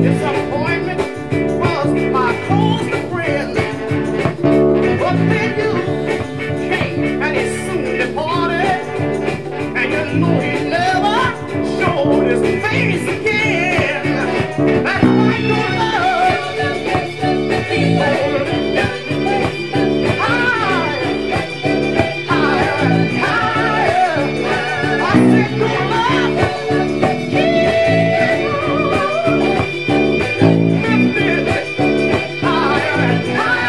Disappointment was my closest friend. But then you came and he soon departed. And you know he never showed his face again. That's why your love keep holding higher, higher, higher. I said your love keep lifting higher and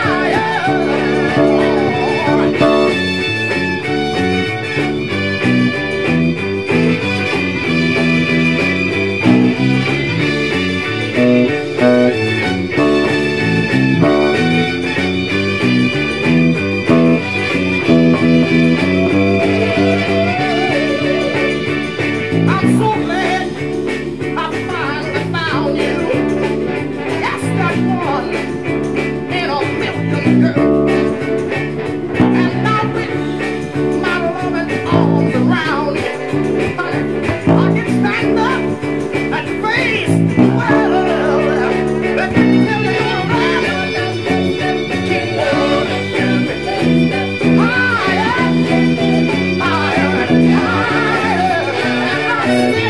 I'm so glad I finally found you. That's that one in a million, girl. And now with my loving arms around you, honey, I can stand up and face the world. Let me tell you keep holding me higher, higher and higher. And I